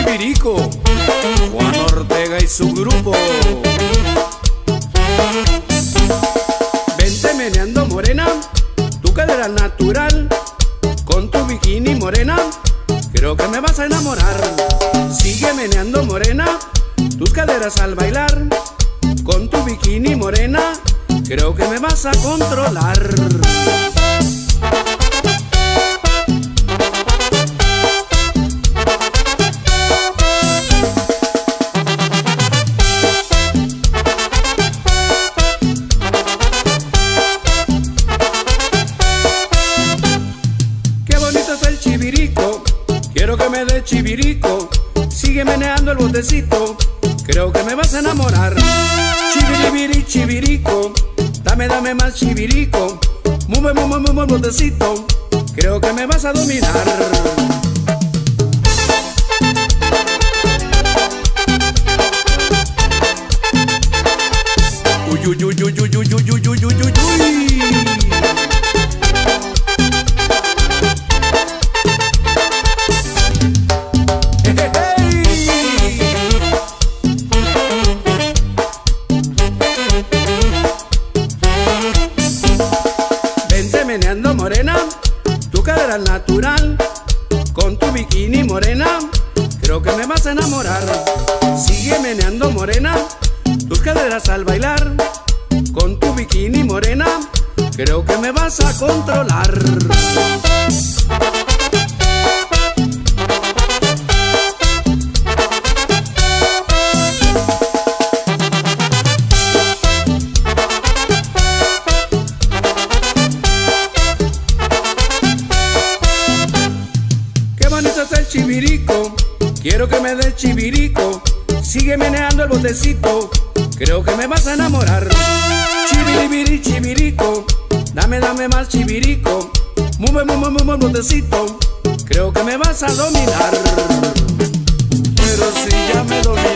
Chivirico, Juan Ortega y su grupo. Vente meneando morena, tu cadera natural, con tu bikini morena, creo que me vas a enamorar. Sigue meneando morena, tus caderas al bailar, con tu bikini morena, creo que me vas a controlar. Qué bonito es el chivirico, quiero que me dé chivirico. Sigue meneando el botecito, creo que me vas a enamorar. Chiviribi, chivirico, dame más chivirico. Mueve el botecito, creo que me vas a dominar. Uy, uy, uy, uy, uy, uy, uy, uy, uy, uy, uy. Vente meneando morena, tu cadera natural, con tu bikini morena, creo que me vas a enamorar. Sigue meneando morena, tus caderas al bailar, con tu bikini morena, creo que me vas a controlar. Qué bonito es el chivirico, quiero que me dé chivirico. Sigue meneando el botecito, creo que me vas a enamorar. Chiviribi, chivirico, dame más chivirico. Mueve el botecito, creo que me vas a dominar. Pero si ya me dominas,